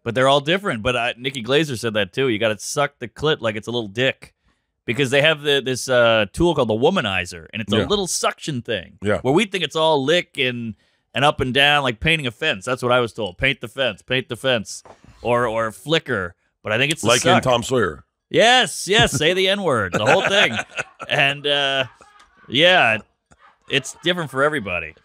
But they're all different. But Nikki Glazer said that too. You got to suck the clit like it's a little dick, because they have this tool called the womanizer, and it's a little suction thing. Yeah. Where we think it's all lick and up and down, like painting a fence. That's what I was told. Paint the fence, or flicker. But I think it's the like suck. in Tom Sawyer. Yes, say the N-word, the whole thing. And, yeah, it's different for everybody.